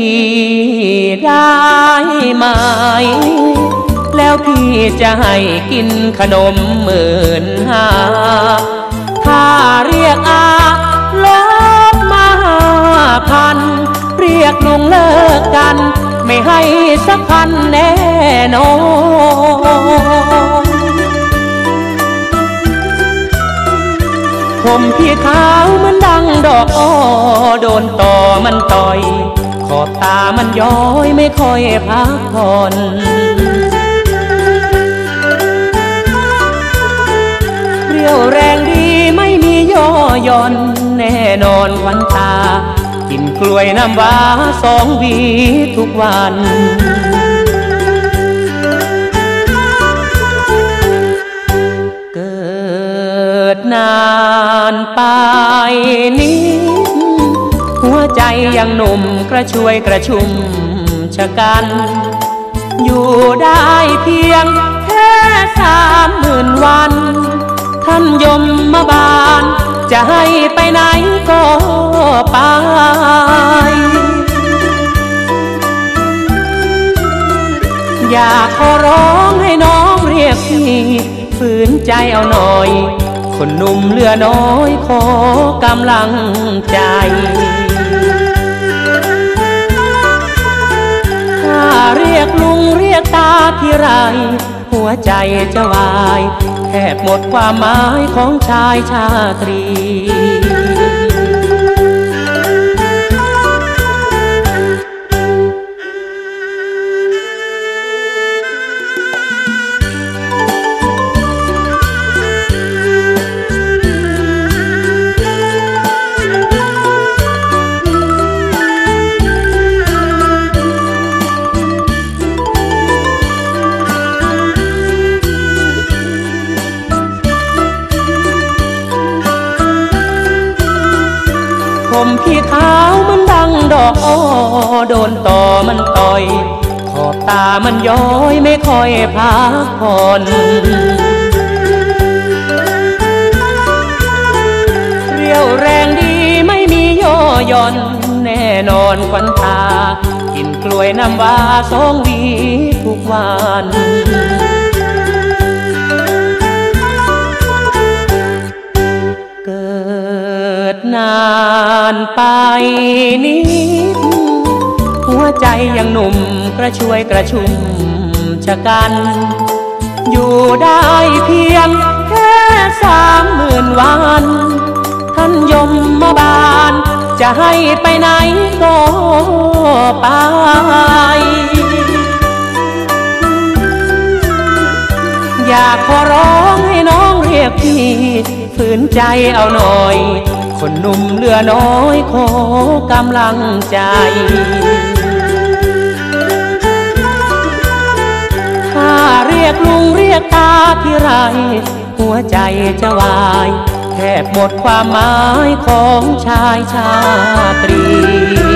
ได้ไหมแล้วพี่จะให้กินขนม15,000ถ้าเรียกอาลบมา5,000เรียกลุงเลิกกันไม่ให้สักพันแน่นอนผมพี่ขาวมันดังดอกอ้อโดนต่อมันต่อยขอบตามันย้อยไม่ค่อยพักผ่อนเรี่ยวแรงดีไม่มีย่อหย่อนแน่นอนควันตากินกล้วยน้ำว้า2 หวีทุกวันเกิดนานไปนี้หัวใจยังหนุ่มกระชวยกระชุ่มชะกันอยู่ได้เพียงแค่30,000 วันท่านยมมาบานจะให้ไปไหนก็ไปอยากขอร้องให้น้องเรียกพี่ฝืนใจเอาหน่อยคนหนุ่มเหลือน้อยขอกำลังใจถ้าเรียกลุงเรียกตาที่ไรหัวใจจะวายแทบหมดความหมายของชายชาตรีผมพี่ขาวมันดังดอกอ้อโดนต่อมันต่อยขอบตามันย้อยไม่ค่อยพักผ่อนเรี่ยวแรงดีไม่มีย่อหย่อนแน่นอนควันตากินกล้วยน้ำว้า2 หวีทุกวันเกิดนานไปนิดหัวใจยังหนุ่มกระชวยกระชุ่มชะกันอยู่ได้เพียงแค่30,000 วันท่านยมมาบานจะให้ไปไหนก็ไปอยากขอร้องให้น้องเรียกพี่ฝืนใจเอาหน่อยคนหนุ่มเหลือน้อยขอกำลังใจถ้าเรียกลุงเรียกตาที่ไรหัวใจจะวายแทบหมดความหมายของชายชาตรี